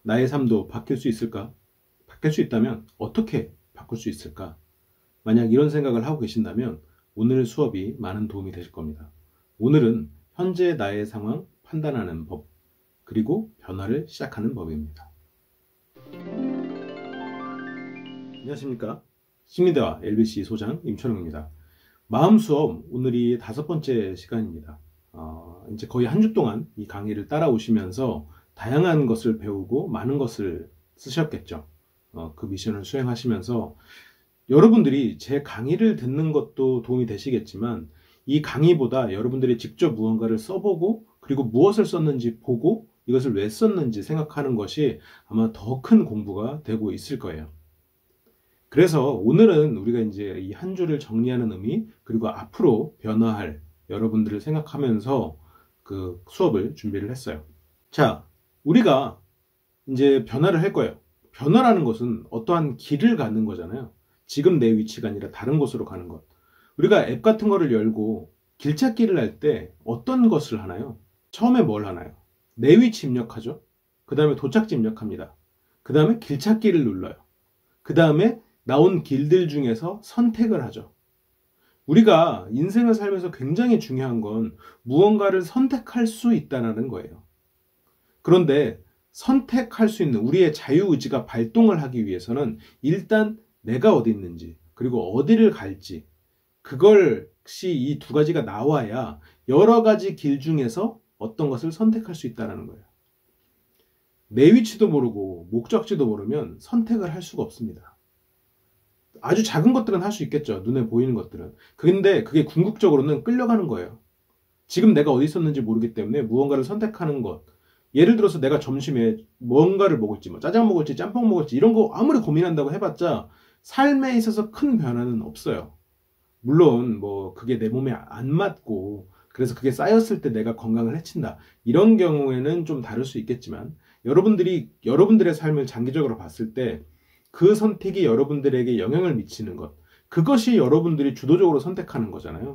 나의 삶도 바뀔 수 있을까? 바뀔 수 있다면 어떻게 바꿀 수 있을까? 만약 이런 생각을 하고 계신다면 오늘 수업이 많은 도움이 되실 겁니다. 오늘은 현재 나의 상황 판단하는 법, 그리고 변화를 시작하는 법입니다. 안녕하십니까? 심리대화 LBC 소장 임철웅입니다. 마음 수업 오늘이 5번째 시간입니다. 이제 거의 한 주 동안 이 강의를 따라오시면서 다양한 것을 배우고 많은 것을 쓰셨겠죠. 그 미션을 수행하시면서 여러분들이 제 강의를 듣는 것도 도움이 되시겠지만 이 강의보다 여러분들이 직접 무언가를 써보고 그리고 무엇을 썼는지 보고 이것을 왜 썼는지 생각하는 것이 아마 더 큰 공부가 되고 있을 거예요. 그래서 오늘은 우리가 이제 이 한 주를 정리하는 의미, 그리고 앞으로 변화할 여러분들을 생각하면서 그 수업을 준비를 했어요. 자, 우리가 이제 변화를 할 거예요. 변화라는 것은 어떠한 길을 가는 거잖아요. 지금 내 위치가 아니라 다른 곳으로 가는 것. 우리가 앱 같은 거를 열고 길찾기를 할 때 어떤 것을 하나요? 처음에 뭘 하나요? 내 위치 입력하죠. 그 다음에 도착지 입력합니다. 그 다음에 길찾기를 눌러요. 그 다음에 나온 길들 중에서 선택을 하죠. 우리가 인생을 살면서 굉장히 중요한 건 무언가를 선택할 수 있다는 거예요. 그런데 선택할 수 있는 우리의 자유의지가 발동을 하기 위해서는 일단 내가 어디 있는지, 그리고 어디를 갈지, 그것이 이 두 가지가 나와야 여러 가지 길 중에서 어떤 것을 선택할 수 있다는 거예요. 내 위치도 모르고 목적지도 모르면 선택을 할 수가 없습니다. 아주 작은 것들은 할 수 있겠죠. 눈에 보이는 것들은. 근데 그게 궁극적으로는 끌려가는 거예요. 지금 내가 어디 있었는지 모르기 때문에 무언가를 선택하는 것. 예를 들어서 내가 점심에 뭔가를 먹을지, 뭐 짜장 먹을지, 짬뽕 먹을지 이런 거 아무리 고민한다고 해봤자 삶에 있어서 큰 변화는 없어요. 물론 뭐 그게 내 몸에 안 맞고 그래서 그게 쌓였을 때 내가 건강을 해친다. 이런 경우에는 좀 다를 수 있겠지만 여러분들이 여러분들의 삶을 장기적으로 봤을 때 그 선택이 여러분들에게 영향을 미치는 것. 그것이 여러분들이 주도적으로 선택하는 거잖아요.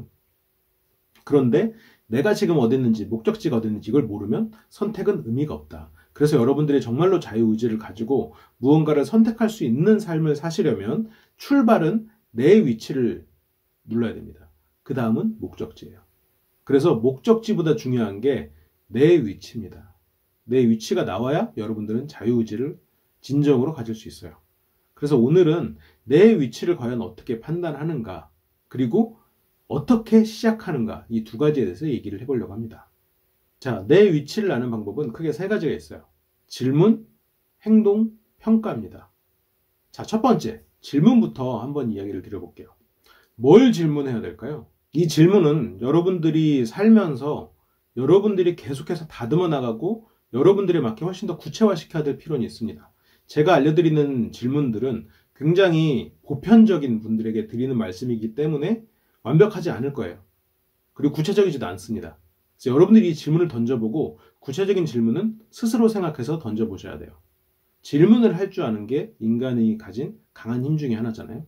그런데 내가 지금 어디 있는지, 목적지가 어디 있는지 이걸 모르면 선택은 의미가 없다. 그래서 여러분들이 정말로 자유의지를 가지고 무언가를 선택할 수 있는 삶을 사시려면 출발은 내 위치를 눌러야 됩니다. 그 다음은 목적지예요. 그래서 목적지보다 중요한 게 내 위치입니다. 내 위치가 나와야 여러분들은 자유의지를 진정으로 가질 수 있어요. 그래서 오늘은 내 위치를 과연 어떻게 판단하는가, 그리고 어떻게 시작하는가, 이 두 가지에 대해서 얘기를 해보려고 합니다. 자, 내 위치를 아는 방법은 크게 세 가지가 있어요. 질문, 행동, 평가입니다. 자, 첫 번째, 질문부터 한번 이야기를 드려볼게요. 뭘 질문해야 될까요? 이 질문은 여러분들이 살면서 여러분들이 계속해서 다듬어 나가고 여러분들에 맞게 훨씬 더 구체화시켜야 될 필요는 있습니다. 제가 알려드리는 질문들은 굉장히 보편적인 분들에게 드리는 말씀이기 때문에 완벽하지 않을 거예요. 그리고 구체적이지도 않습니다. 그래서 여러분들이 이 질문을 던져보고 구체적인 질문은 스스로 생각해서 던져보셔야 돼요. 질문을 할 줄 아는 게 인간이 가진 강한 힘 중에 하나잖아요.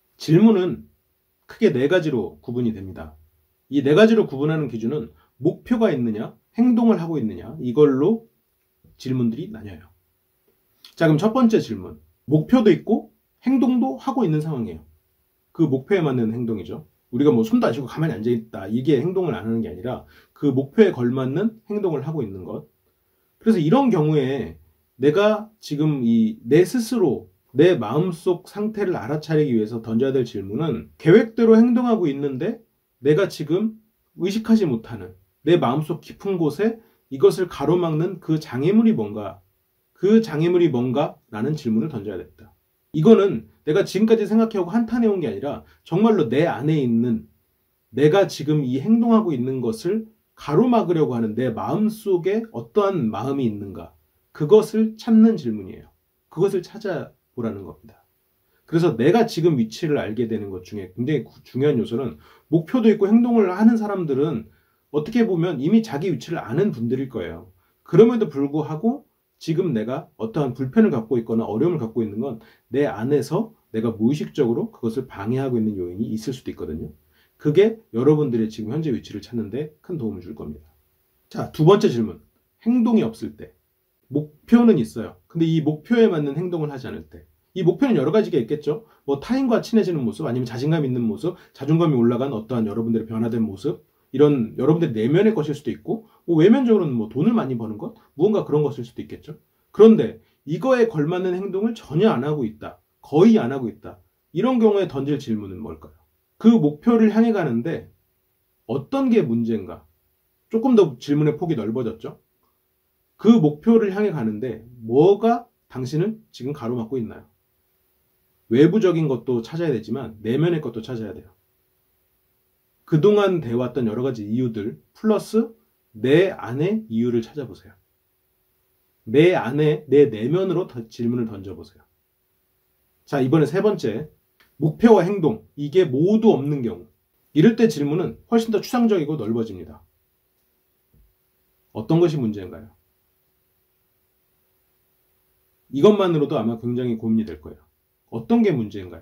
질문은 크게 네 가지로 구분이 됩니다. 이 네 가지로 구분하는 기준은 목표가 있느냐, 행동을 하고 있느냐, 이걸로 질문들이 나뉘어요. 자, 그럼 첫 번째 질문. 목표도 있고 행동도 하고 있는 상황이에요. 그 목표에 맞는 행동이죠. 우리가 뭐 손도 안 씻고 가만히 앉아있다. 이게 행동을 안 하는 게 아니라 그 목표에 걸맞는 행동을 하고 있는 것. 그래서 이런 경우에 내가 지금 내 스스로 내 마음속 상태를 알아차리기 위해서 던져야 될 질문은 계획대로 행동하고 있는데 내가 지금 의식하지 못하는 내 마음속 깊은 곳에 이것을 가로막는 그 장애물이 뭔가, 그 장애물이 뭔가? 라는 질문을 던져야 됩니다. 이거는 내가 지금까지 생각해오고 한탄해온 게 아니라 정말로 내 안에 있는 내가 지금 이 행동하고 있는 것을 가로막으려고 하는 내 마음속에 어떠한 마음이 있는가, 그것을 찾는 질문이에요. 그것을 찾아보라는 겁니다. 그래서 내가 지금 위치를 알게 되는 것 중에 굉장히 중요한 요소는 목표도 있고 행동을 하는 사람들은 어떻게 보면 이미 자기 위치를 아는 분들일 거예요. 그럼에도 불구하고 지금 내가 어떠한 불편을 갖고 있거나 어려움을 갖고 있는 건 내 안에서 내가 무의식적으로 그것을 방해하고 있는 요인이 있을 수도 있거든요. 그게 여러분들의 지금 현재 위치를 찾는 데 큰 도움을 줄 겁니다. 자, 두 번째 질문. 행동이 없을 때. 목표는 있어요. 근데 이 목표에 맞는 행동을 하지 않을 때. 이 목표는 여러 가지가 있겠죠. 뭐 타인과 친해지는 모습, 아니면 자신감 있는 모습, 자존감이 올라간 어떠한 여러분들의 변화된 모습, 이런 여러분들의 내면의 것일 수도 있고, 뭐 외면적으로는 뭐 돈을 많이 버는 것, 무언가 그런 것일 수도 있겠죠. 그런데 이거에 걸맞는 행동을 전혀 안 하고 있다. 거의 안 하고 있다. 이런 경우에 던질 질문은 뭘까요? 그 목표를 향해 가는데 어떤 게 문제인가? 조금 더 질문의 폭이 넓어졌죠? 그 목표를 향해 가는데 뭐가 당신을 지금 가로막고 있나요? 외부적인 것도 찾아야 되지만 내면의 것도 찾아야 돼요. 그동안 돼왔던 여러 가지 이유들 플러스 내 안의 이유를 찾아보세요. 내 안에, 내 내면으로 질문을 던져보세요. 자, 이번에 세 번째, 목표와 행동, 이게 모두 없는 경우. 이럴 때 질문은 훨씬 더 추상적이고 넓어집니다. 어떤 것이 문제인가요? 이것만으로도 아마 굉장히 고민이 될 거예요. 어떤 게 문제인가요?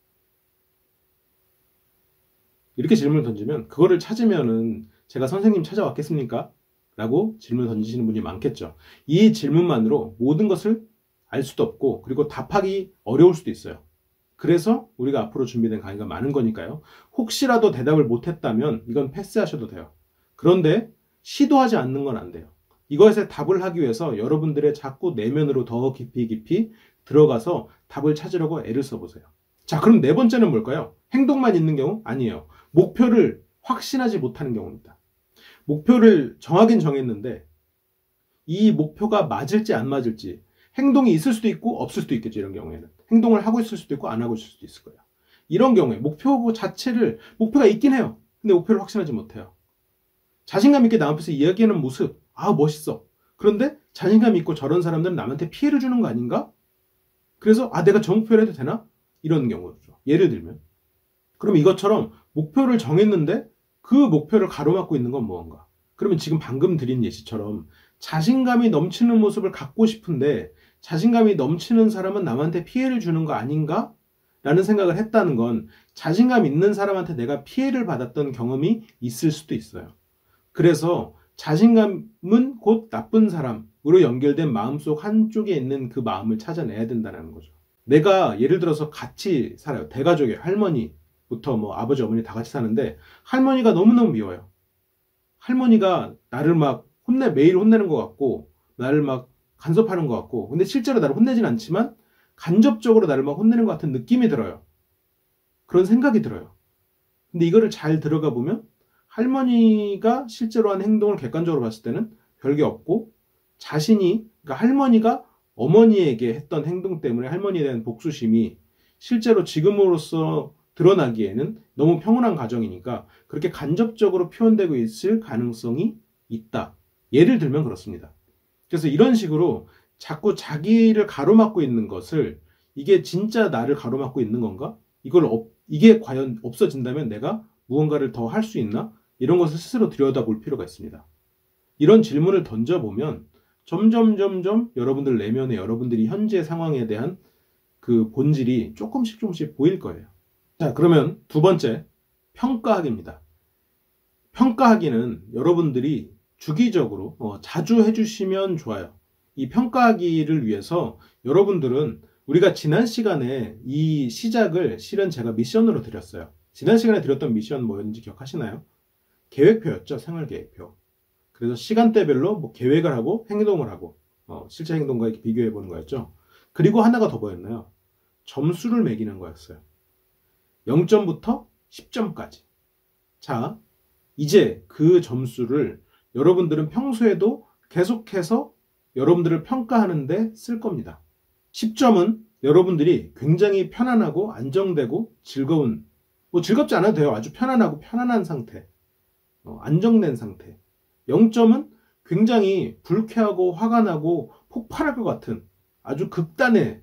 이렇게 질문을 던지면 그거를 찾으면은 제가 선생님 찾아왔겠습니까? 라고 질문을 던지시는 분이 많겠죠. 이 질문만으로 모든 것을 알 수도 없고 그리고 답하기 어려울 수도 있어요. 그래서 우리가 앞으로 준비된 강의가 많은 거니까요. 혹시라도 대답을 못했다면 이건 패스하셔도 돼요. 그런데 시도하지 않는 건 안 돼요. 이것에 답을 하기 위해서 여러분들의 자꾸 내면으로 더 깊이 들어가서 답을 찾으려고 애를 써보세요. 자, 그럼 네 번째는 뭘까요? 행동만 있는 경우? 아니에요. 목표를 확신하지 못하는 경우입니다. 목표를 정하긴 정했는데 이 목표가 맞을지 안 맞을지 행동이 있을 수도 있고 없을 수도 있겠죠. 이런 경우에는 행동을 하고 있을 수도 있고 안 하고 있을 수도 있을 거예요. 이런 경우에 목표 자체를 목표가 있긴 해요. 근데 목표를 확신하지 못해요. 자신감 있게 남 앞에서 이야기하는 모습 멋있어. 그런데 자신감 있고 저런 사람들은 남한테 피해를 주는 거 아닌가? 그래서 내가 저 목표를 해도 되나? 이런 경우죠. 예를 들면 그럼 이것처럼 목표를 정했는데 그 목표를 가로막고 있는 건 무언가? 그러면 지금 방금 드린 예시처럼 자신감이 넘치는 모습을 갖고 싶은데 자신감이 넘치는 사람은 남한테 피해를 주는 거 아닌가? 라는 생각을 했다는 건 자신감 있는 사람한테 내가 피해를 받았던 경험이 있을 수도 있어요. 그래서 자신감은 곧 나쁜 사람으로 연결된 마음속 한쪽에 있는 그 마음을 찾아내야 된다는 거죠. 내가 예를 들어서 같이 살아요. 대가족이에요. 할머니부터 뭐 아버지, 어머니 다 같이 사는데 할머니가 너무너무 미워요. 할머니가 나를 막 매일 혼내는 것 같고 나를 막 간섭하는 것 같고 근데 실제로 나를 혼내진 않지만 간접적으로 나를 막 혼내는 것 같은 느낌이 들어요. 그런 생각이 들어요. 근데 이거를 잘 들어가 보면 할머니가 실제로 한 행동을 객관적으로 봤을 때는 별게 없고 그러니까 할머니가 어머니에게 했던 행동 때문에 할머니에 대한 복수심이 실제로 지금으로서 드러나기에는 너무 평온한 가정이니까 그렇게 간접적으로 표현되고 있을 가능성이 있다. 예를 들면 그렇습니다. 그래서 이런 식으로 자꾸 자기를 가로막고 있는 것을 이게 진짜 나를 가로막고 있는 건가? 이게 과연 없어진다면 내가 무언가를 더 할 수 있나? 이런 것을 스스로 들여다볼 필요가 있습니다. 이런 질문을 던져보면 점점 여러분들 내면에 여러분들이 현재 상황에 대한 그 본질이 조금씩 보일 거예요. 자, 그러면 두 번째, 평가하기입니다. 평가하기는 여러분들이 주기적으로 자주 해주시면 좋아요. 이 평가하기를 위해서 여러분들은 우리가 지난 시간에 이 시작을 실은 제가 미션으로 드렸어요. 지난 시간에 드렸던 미션 뭐였는지 기억하시나요? 계획표였죠. 생활계획표. 그래서 시간대별로 뭐 계획을 하고 행동을 하고 실제 행동과 이렇게 비교해 보는 거였죠. 그리고 하나가 더 뭐였나요? 점수를 매기는 거였어요. 0점부터 10점까지. 자, 이제 그 점수를 여러분들은 평소에도 계속해서 여러분들을 평가하는데 쓸 겁니다. 10점은 여러분들이 굉장히 편안하고 안정되고 즐거운, 즐겁지 않아도 돼요. 아주 편안하고 편안한 상태, 안정된 상태. 0점은 굉장히 불쾌하고 화가 나고 폭발할 것 같은 아주 극단의,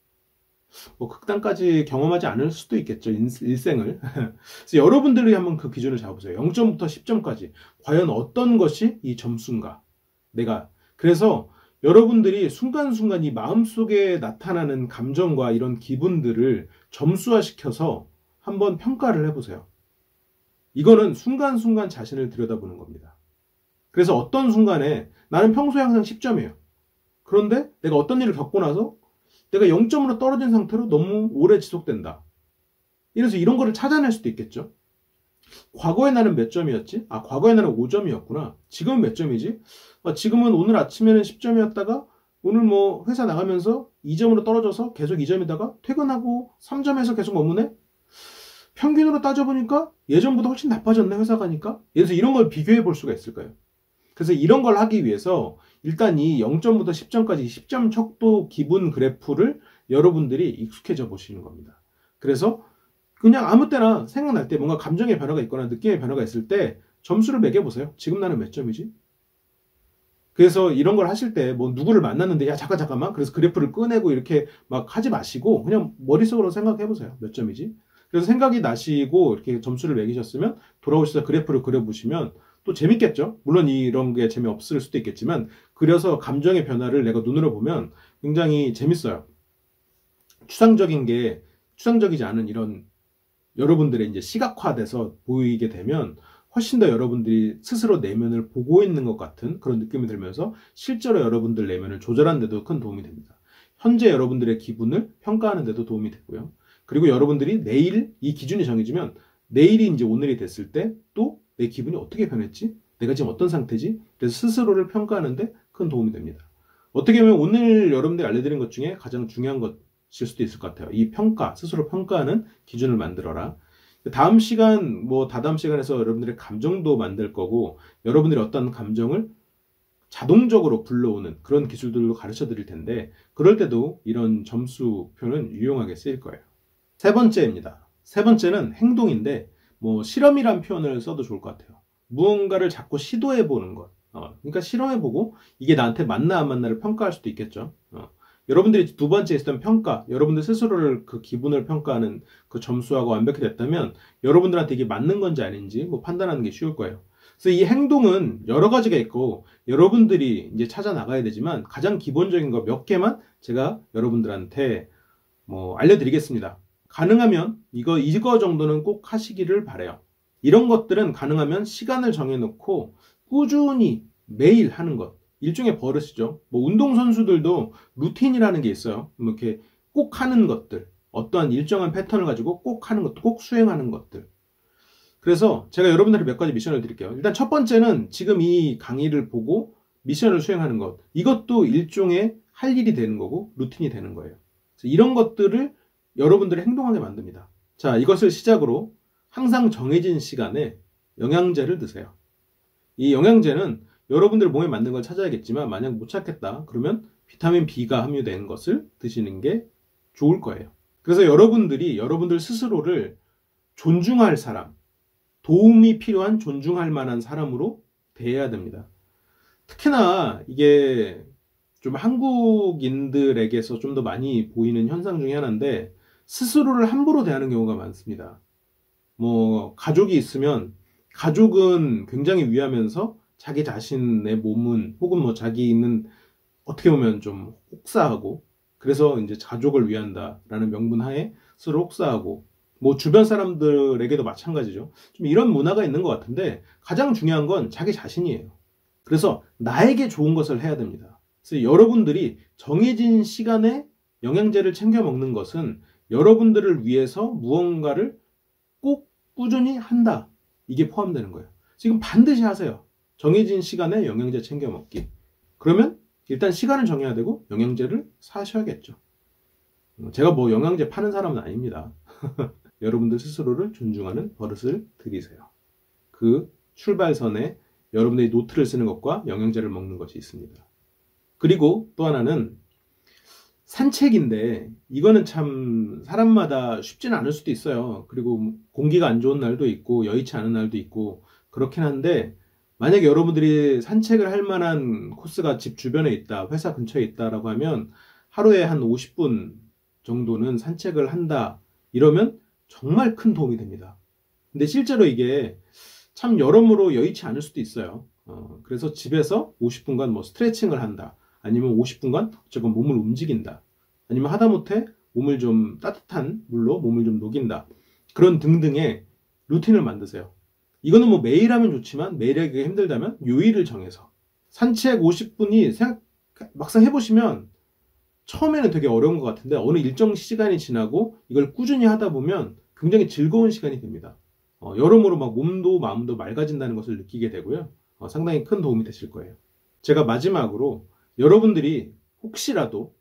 극단까지 경험하지 않을 수도 있겠죠. 일생을. 그래서 여러분들이 한번 그 기준을 잡아보세요. 0점부터 10점까지. 과연 어떤 것이 이 점수인가? 그래서 여러분들이 순간순간 이 마음속에 나타나는 감정과 이런 기분들을 점수화시켜서 한번 평가를 해보세요. 이거는 순간순간 자신을 들여다보는 겁니다. 그래서 어떤 순간에 나는 평소에 항상 10점이에요. 그런데 내가 어떤 일을 겪고 나서 내가 0점으로 떨어진 상태로 너무 오래 지속된다. 이래서 이런 거를 찾아낼 수도 있겠죠. 과거의 나는 몇 점이었지? 아, 과거의 나는 5점이었구나. 지금은 몇 점이지? 지금은 오늘 아침에는 10점이었다가 오늘 뭐 회사 나가면서 2점으로 떨어져서 계속 2점이다가 퇴근하고 3점에서 계속 머무네? 평균으로 따져보니까 예전보다 훨씬 나빠졌네, 회사 가니까. 그래서 이런 걸 비교해 볼 수가 있을 거예요. 그래서 이런 걸 하기 위해서 일단 이 0점부터 10점까지 10점 척도 기분 그래프를 여러분들이 익숙해져 보시는 겁니다. 그래서 그냥 아무 때나 생각날 때 뭔가 감정의 변화가 있거나 느낌의 변화가 있을 때 점수를 매겨보세요. 지금 나는 몇 점이지? 그래서 이런 걸 하실 때 뭐 누구를 만났는데 야 잠깐만 그래서 그래프를 꺼내고 이렇게 막 하지 마시고 그냥 머릿속으로 생각해보세요. 몇 점이지? 그래서 생각이 나시고 이렇게 점수를 매기셨으면 돌아오셔서 그래프를 그려보시면 또 재밌겠죠? 물론 이런 게 재미없을 수도 있겠지만 그려서 감정의 변화를 내가 눈으로 보면 굉장히 재밌어요. 추상적이지 않은 이런 여러분들의 이제 시각화돼서 보이게 되면 훨씬 더 여러분들이 스스로 내면을 보고 있는 것 같은 그런 느낌이 들면서 실제로 여러분들 내면을 조절하는 데도 큰 도움이 됩니다. 현재 여러분들의 기분을 평가하는 데도 도움이 되고요. 그리고 여러분들이 내일 이 기준이 정해지면 내일이 이제 오늘이 됐을 때 또 내 기분이 어떻게 변했지? 내가 지금 어떤 상태지? 그래서 스스로를 평가하는 데 큰 도움이 됩니다. 어떻게 보면 오늘 여러분들이 알려드린 것 중에 가장 중요한 것일 수도 있을 것 같아요. 이 평가, 스스로 평가하는 기준을 만들어라. 다음 시간, 다다음 시간에서 여러분들의 감정도 만들 거고, 여러분들이 어떤 감정을 자동적으로 불러오는 그런 기술들로 가르쳐 드릴 텐데, 그럴 때도 이런 점수표는 유용하게 쓰일 거예요. 세 번째입니다. 세 번째는 행동인데, 실험이란 표현을 써도 좋을 것 같아요. 무언가를 자꾸 시도해 보는 것. 그러니까 실험해 보고, 이게 나한테 맞나 안 맞나를 평가할 수도 있겠죠. 여러분들이 두 번째 있었던 평가, 여러분들 스스로를 그 기분을 평가하는 그 점수하고 완벽히 됐다면 여러분들한테 이게 맞는 건지 아닌지 판단하는 게 쉬울 거예요. 그래서 이 행동은 여러 가지가 있고 여러분들이 이제 찾아 나가야 되지만 가장 기본적인 거 몇 개만 제가 여러분들한테 알려드리겠습니다. 가능하면 이거 정도는 꼭 하시기를 바래요. 이런 것들은 가능하면 시간을 정해놓고 꾸준히 매일 하는 것. 일종의 버릇이죠. 운동선수들도 루틴이라는 게 있어요. 이렇게 꼭 하는 것들. 어떠한 일정한 패턴을 가지고 꼭 하는 것들, 꼭 수행하는 것들. 그래서 제가 여러분들한테 몇 가지 미션을 드릴게요. 일단 첫 번째는 지금 이 강의를 보고 미션을 수행하는 것. 이것도 일종의 할 일이 되는 거고 루틴이 되는 거예요. 그래서 이런 것들을 여러분들이 행동하게 만듭니다. 자, 이것을 시작으로 항상 정해진 시간에 영양제를 드세요. 이 영양제는 여러분들 몸에 맞는 걸 찾아야겠지만 만약 못 찾겠다 그러면 비타민 B가 함유된 것을 드시는 게 좋을 거예요. 그래서 여러분들 스스로를 존중할 사람, 도움이 필요한 존중할 만한 사람으로 대해야 됩니다. 특히나 이게 좀 한국인들에게서 좀 더 많이 보이는 현상 중에 하나인데 스스로를 함부로 대하는 경우가 많습니다. 가족이 있으면 가족은 굉장히 위하면서 자기 자신의 몸은 혹은 자기 있는 어떻게 보면 좀 혹사하고 그래서 이제 가족을 위한다라는 명분 하에 스스로 혹사하고 주변 사람들에게도 마찬가지죠. 좀 이런 문화가 있는 것 같은데 가장 중요한 건 자기 자신이에요. 그래서 나에게 좋은 것을 해야 됩니다. 그래서 여러분들이 정해진 시간에 영양제를 챙겨 먹는 것은 여러분들을 위해서 무언가를 꼭 꾸준히 한다. 이게 포함되는 거예요. 지금 반드시 하세요. 정해진 시간에 영양제 챙겨 먹기. 그러면 일단 시간을 정해야 되고 영양제를 사셔야겠죠. 제가 영양제 파는 사람은 아닙니다. 여러분들 스스로를 존중하는 버릇을 들이세요. 그 출발선에 여러분들이 노트를 쓰는 것과 영양제를 먹는 것이 있습니다. 그리고 또 하나는 산책인데 이거는 참 사람마다 쉽지는 않을 수도 있어요. 그리고 공기가 안 좋은 날도 있고 여의치 않은 날도 있고 그렇긴 한데 만약에 여러분들이 산책을 할 만한 코스가 집 주변에 있다, 회사 근처에 있다라고 하면 하루에 한 50분 정도는 산책을 한다 이러면 정말 큰 도움이 됩니다. 근데 실제로 이게 참 여러모로 여의치 않을 수도 있어요. 그래서 집에서 50분간 스트레칭을 한다. 아니면 50분간 어쨌건 몸을 움직인다. 아니면 하다못해 몸을 좀 따뜻한 물로 몸을 좀 녹인다. 그런 등등의 루틴을 만드세요. 이거는 매일 하면 좋지만 매일 하기가 힘들다면 요일을 정해서 산책 50분이 막상 해보시면 처음에는 되게 어려운 것 같은데 어느 일정 시간이 지나고 이걸 꾸준히 하다 보면 굉장히 즐거운 시간이 됩니다. 여러모로 막 몸도 마음도 맑아진다는 것을 느끼게 되고요. 상당히 큰 도움이 되실 거예요. 제가 마지막으로 여러분들이 혹시라도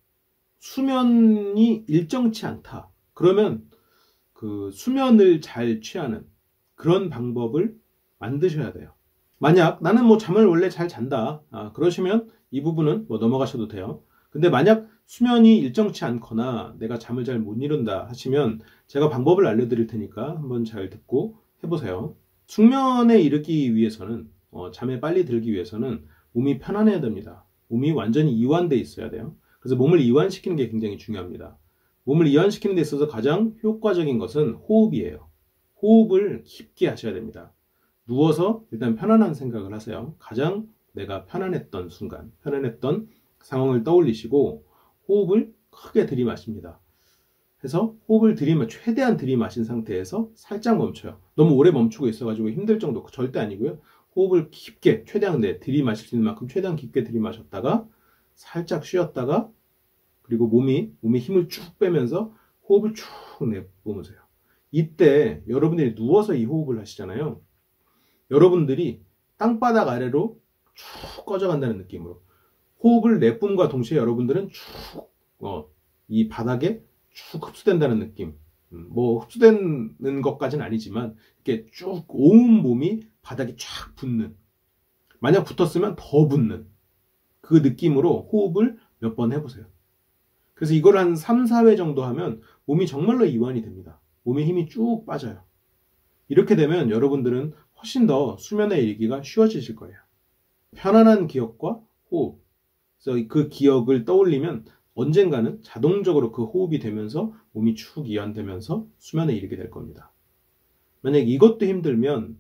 수면이 일정치 않다. 그러면 그 수면을 잘 취하는 그런 방법을 만드셔야 돼요. 만약 나는 뭐 잠을 원래 잘 잔다. 그러시면 이 부분은 뭐 넘어가셔도 돼요. 근데 만약 수면이 일정치 않거나 내가 잠을 잘 못 이룬다 하시면 제가 방법을 알려드릴 테니까 한번 잘 듣고 해보세요. 숙면에 이르기 위해서는 잠에 빨리 들기 위해서는 몸이 편안해야 됩니다. 몸이 완전히 이완돼 있어야 돼요. 그래서 몸을 이완시키는 게 굉장히 중요합니다. 몸을 이완시키는 데 있어서 가장 효과적인 것은 호흡이에요. 호흡을 깊게 하셔야 됩니다. 누워서 일단 편안한 생각을 하세요. 가장 내가 편안했던 순간, 편안했던 상황을 떠올리시고 호흡을 크게 들이마십니다. 해서 호흡을 최대한 들이마신 상태에서 살짝 멈춰요. 너무 오래 멈추고 있어가지고 힘들 정도 절대 아니고요. 호흡을 깊게 최대한 들이마실 수 있는 만큼 최대한 깊게 들이마셨다가 살짝 쉬었다가 그리고 몸이 힘을 쭉 빼면서 호흡을 쭉 내뿜으세요. 이때 여러분들이 누워서 이 호흡을 하시잖아요. 여러분들이 땅바닥 아래로 쭉 꺼져간다는 느낌으로 호흡을 내뿜과 동시에 여러분들은 쭉 이 바닥에 쭉 흡수된다는 느낌. 뭐 흡수되는 것까지는 아니지만 이렇게 쭉 온 몸이 바닥에 쫙 붙는, 만약 붙었으면 더 붙는 그 느낌으로 호흡을 몇 번 해보세요. 그래서 이걸 한 3, 4회 정도 하면 몸이 정말로 이완이 됩니다. 몸에 힘이 쭉 빠져요. 이렇게 되면 여러분들은 훨씬 더 수면에 이르기가 쉬워지실 거예요. 편안한 기억과 호흡. 그래서 그 기억을 떠올리면 언젠가는 자동적으로 그 호흡이 되면서 몸이 축 이완되면서 수면에 이르게 될 겁니다. 만약 이것도 힘들면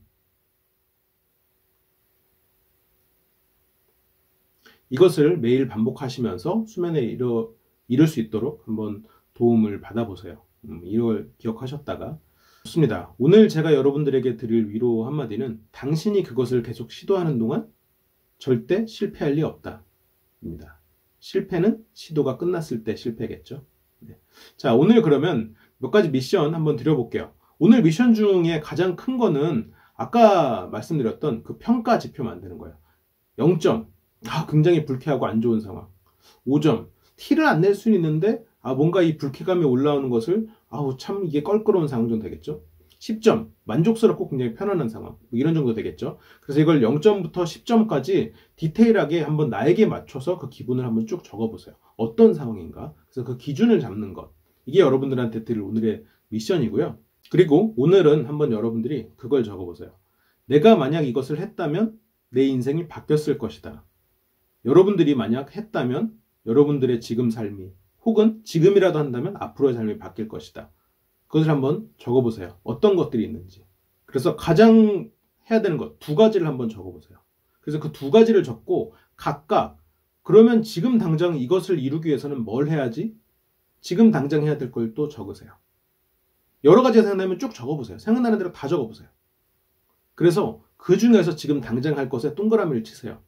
이것을 매일 반복하시면서 수면에 이를 수 있도록 한번 도움을 받아보세요. 이걸 기억하셨다가 좋습니다. 오늘 제가 여러분들에게 드릴 위로 한마디는 당신이 그것을 계속 시도하는 동안 절대 실패할 리 없다 입니다. 실패는 시도가 끝났을 때 실패겠죠. 네. 자, 오늘 그러면 몇 가지 미션 한번 드려볼게요. 오늘 미션 중에 가장 큰 거는 아까 말씀드렸던 그 평가 지표 만드는 거예요. 0점, 굉장히 불쾌하고 안 좋은 상황. 5점, 티를 안 낼 수는 있는데 뭔가 이 불쾌감이 올라오는 것을 참 이게 껄끄러운 상황 정도 되겠죠. 10점, 만족스럽고 굉장히 편안한 상황, 뭐 이런 정도 되겠죠. 그래서 이걸 0점부터 10점까지 디테일하게 한번 나에게 맞춰서 그 기분을 한번 쭉 적어보세요. 어떤 상황인가? 그래서 그 기준을 잡는 것, 이게 여러분들한테 드릴 오늘의 미션이고요. 그리고 오늘은 한번 여러분들이 그걸 적어보세요. 내가 만약 이것을 했다면 내 인생이 바뀌었을 것이다. 여러분들이 만약 했다면 여러분들의 지금 삶이, 혹은 지금이라도 한다면 앞으로의 삶이 바뀔 것이다. 그것을 한번 적어보세요. 어떤 것들이 있는지. 그래서 가장 해야 되는 것 2가지를 한번 적어보세요. 그래서 그 2가지를 적고 각각 그러면 지금 당장 이것을 이루기 위해서는 뭘 해야지? 지금 당장 해야 될 걸 또 적으세요. 여러 가지가 생각나면 쭉 적어보세요. 생각나는 대로 다 적어보세요. 그래서 그 중에서 지금 당장 할 것에 동그라미를 치세요.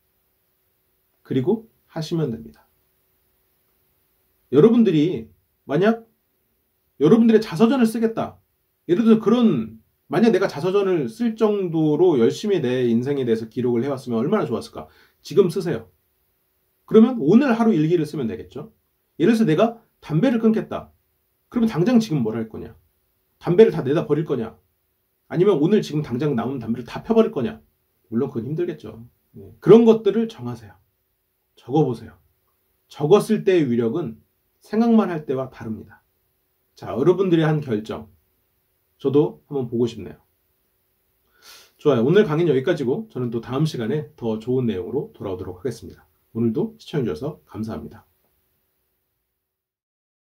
그리고 하시면 됩니다. 여러분들이 만약 여러분들의 자서전을 쓰겠다. 예를 들어 만약 내가 자서전을 쓸 정도로 열심히 내 인생에 대해서 기록을 해왔으면 얼마나 좋았을까? 지금 쓰세요. 그러면 오늘 하루 일기를 쓰면 되겠죠? 예를 들어서 내가 담배를 끊겠다. 그러면 당장 지금 뭘 할 거냐? 담배를 다 내다 버릴 거냐? 아니면 오늘 지금 당장 나온 담배를 다 펴버릴 거냐? 물론 그건 힘들겠죠. 그런 것들을 정하세요. 적어보세요. 적었을 때의 위력은 생각만 할 때와 다릅니다. 자, 여러분들이 한 결정 저도 한번 보고 싶네요. 좋아요. 오늘 강의는 여기까지고 저는 또 다음 시간에 더 좋은 내용으로 돌아오도록 하겠습니다. 오늘도 시청해주셔서 감사합니다.